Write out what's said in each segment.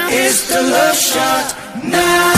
It's the love shot. Nah.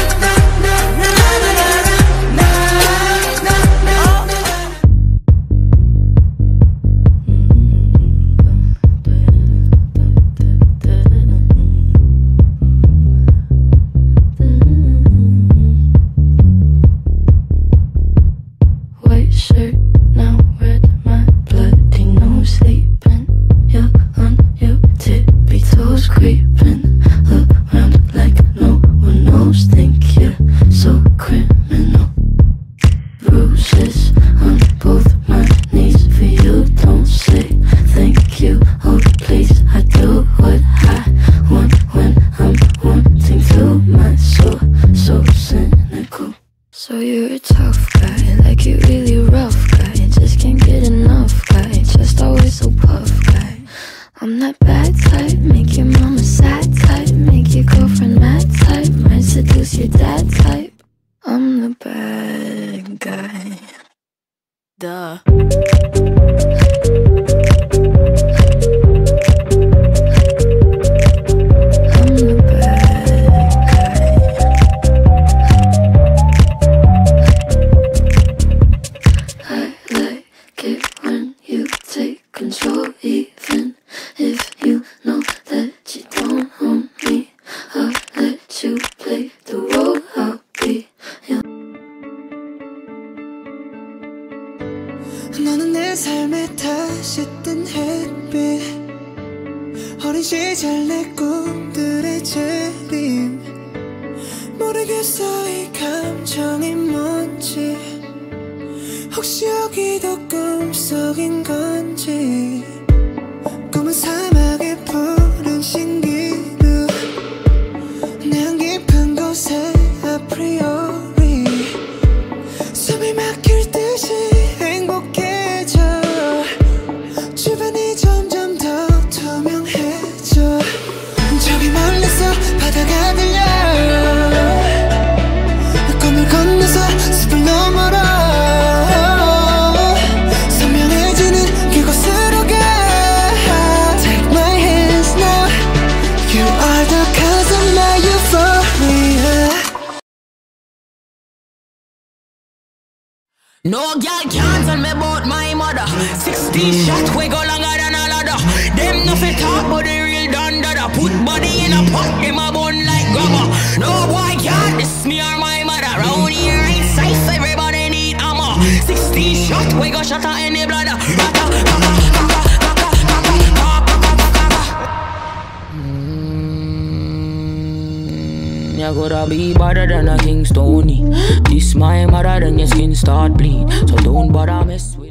White shirt, now red, my bloody nose sleeping. You're on your tippy toes, creeping around like no one knows. Think you're so criminal. Bruises on both my knees for you. Don't say thank you. Oh please, I do what I want when I'm wanting to. My soul so cynical. So you're a tough guy, like you really rough guy. Just can't get enough guy, just always so puff guy. I'm that bad type, make your mama sad type, make your girlfriend mad type, might seduce your dad type. I'm the bad guy. Duh. Control, even if you know that you don't own me. I'll let you play the role. I'll be your. 너는 내 삶에 다시 뜬 햇빛, 어린 시절 내 꿈들의 재림. 모르겠어 이 감정이 뭔지, 혹시 여기도 꿈속인 건지. 꿈은 사막의 푸른 신기루, 내 깊은 곳에 아프리오리. 숨이 막힐 듯이 행복해져, 주변이 점점 더 투명해져. 저기 멀리서 바다가 들려, 꿈을 건너서 숲을 넘어라. No girl can't tell me about my mother. 16 shots we go longer than a ladder. Them nothing talk but the real dada. Put body in a pot, them a bun like grabber. No boy can't diss me or my mother. Round here ain't safe, everybody need armor. 16 shots we go shot at any bladder. You gotta be better than a King Stony. This my mother, then your skin start bleed. So don't bother mess with